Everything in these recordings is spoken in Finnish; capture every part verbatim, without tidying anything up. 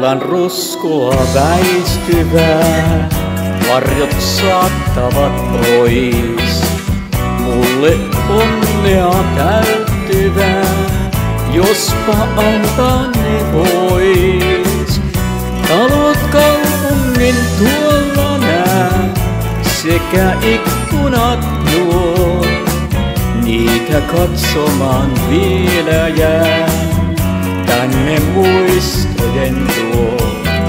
Illan ruskoa väistyvää, varjot saattavat pois. Mulle onnea täyttyvää, jospa antaa ne vois. Talot kaupungin tuolla nää, sekä ikkunat nuo. Niitä katsomaan vielä jää, tänne muistojen tuo.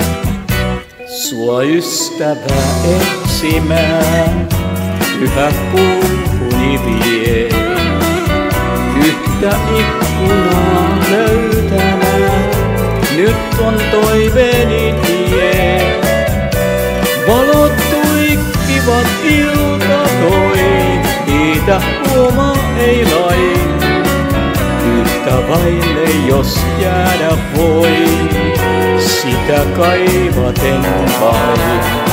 Sua ystävää etsimään, yhä kulkuni vie. Yhtä ikkunaa löytämään, nyt on toiveeni tie. Valot tuikkivat ilta toi, niitä huomaa ei lain. Yhtä vaille jos jäädä voi, sitä kaivaten vain.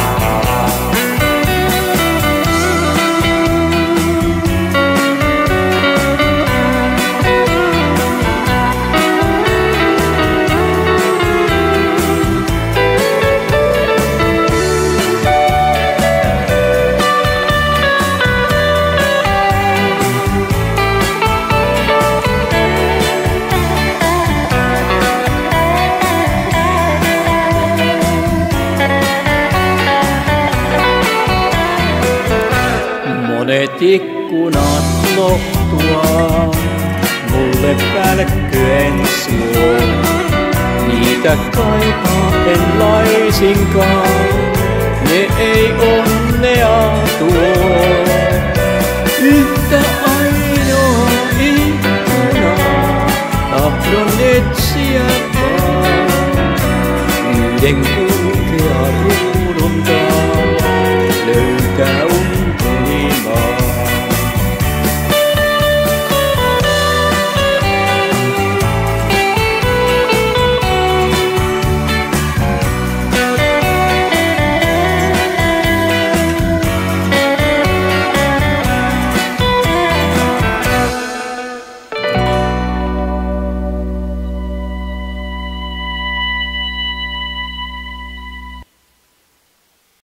Monet ikkunat lohtua, mulle välkkyen suo. Niitä kaipaa en laisinkaan, ne ei onnea tuo. Yhtä ainoa ikkunaa tahdon etsiä vaan, yhden